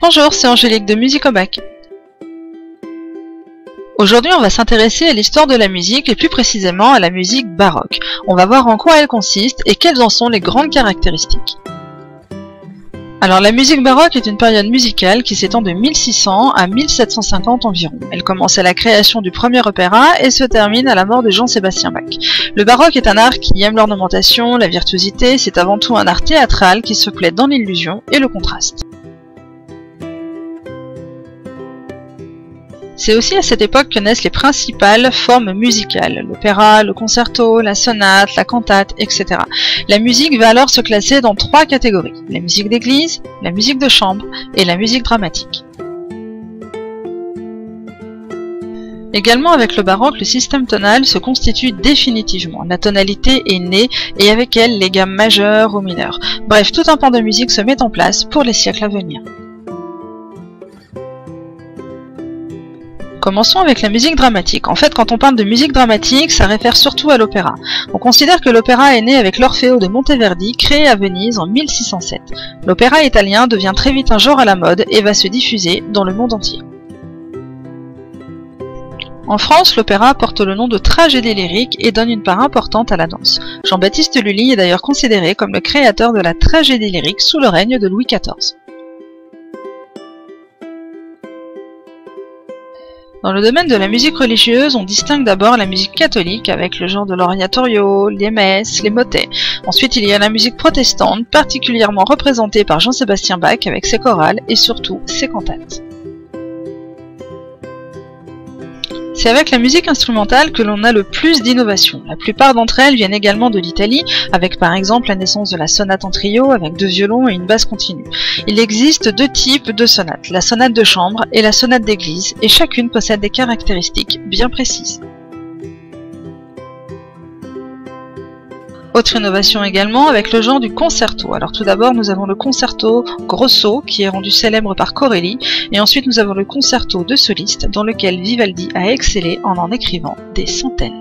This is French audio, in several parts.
Bonjour, c'est Angélique de Musique au Bac. Aujourd'hui, on va s'intéresser à l'histoire de la musique et plus précisément à la musique baroque. On va voir en quoi elle consiste et quelles en sont les grandes caractéristiques. Alors la musique baroque est une période musicale qui s'étend de 1600 à 1750 environ. Elle commence à la création du premier opéra et se termine à la mort de Jean-Sébastien Bach. Le baroque est un art qui aime l'ornementation, la virtuosité, c'est avant tout un art théâtral qui se plaît dans l'illusion et le contraste. C'est aussi à cette époque que naissent les principales formes musicales, l'opéra, le concerto, la sonate, la cantate, etc. La musique va alors se classer dans trois catégories, la musique d'église, la musique de chambre et la musique dramatique. Également avec le baroque, le système tonal se constitue définitivement. La tonalité est née et avec elle les gammes majeures ou mineures. Bref, tout un pan de musique se met en place pour les siècles à venir. Commençons avec la musique dramatique. En fait, quand on parle de musique dramatique, ça réfère surtout à l'opéra. On considère que l'opéra est né avec l'Orfeo de Monteverdi, créé à Venise en 1607. L'opéra italien devient très vite un genre à la mode et va se diffuser dans le monde entier. En France, l'opéra porte le nom de tragédie lyrique et donne une part importante à la danse. Jean-Baptiste Lully est d'ailleurs considéré comme le créateur de la tragédie lyrique sous le règne de Louis XIV. Dans le domaine de la musique religieuse, on distingue d'abord la musique catholique avec le genre de l'oratorio, les messes, les motets. Ensuite, il y a la musique protestante, particulièrement représentée par Jean-Sébastien Bach avec ses chorales et surtout ses cantates. C'est avec la musique instrumentale que l'on a le plus d'innovations. La plupart d'entre elles viennent également de l'Italie, avec par exemple la naissance de la sonate en trio avec 2 violons et une basse continue. Il existe 2 types de sonates, la sonate de chambre et la sonate d'église, et chacune possède des caractéristiques bien précises. Autre innovation également avec le genre du concerto. Alors tout d'abord nous avons le concerto grosso qui est rendu célèbre par Corelli et ensuite nous avons le concerto de soliste dans lequel Vivaldi a excellé en écrivant des centaines.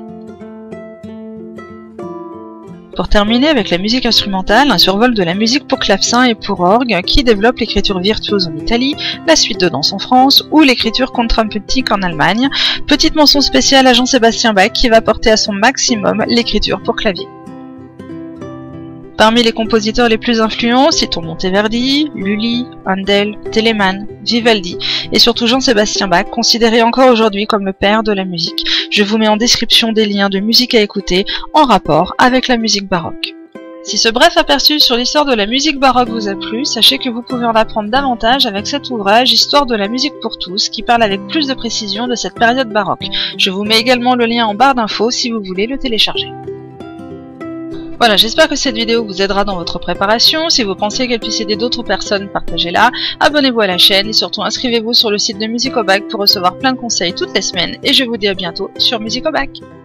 Pour terminer avec la musique instrumentale, un survol de la musique pour clavecin et pour orgue qui développe l'écriture virtuose en Italie, la suite de danse en France ou l'écriture contrapuntique en Allemagne. Petite mention spéciale à Jean-Sébastien Bach qui va porter à son maximum l'écriture pour clavier. Parmi les compositeurs les plus influents, citons Monteverdi, Lully, Handel, Telemann, Vivaldi et surtout Jean-Sébastien Bach, considéré encore aujourd'hui comme le père de la musique. Je vous mets en description des liens de musique à écouter en rapport avec la musique baroque. Si ce bref aperçu sur l'histoire de la musique baroque vous a plu, sachez que vous pouvez en apprendre davantage avec cet ouvrage Histoire de la musique pour tous qui parle avec plus de précision de cette période baroque. Je vous mets également le lien en barre d'infos si vous voulez le télécharger. Voilà, j'espère que cette vidéo vous aidera dans votre préparation. Si vous pensez qu'elle puisse aider d'autres personnes, partagez-la, abonnez-vous à la chaîne et surtout inscrivez-vous sur le site de Musique au Bac pour recevoir plein de conseils toutes les semaines. Et je vous dis à bientôt sur Musique au Bac.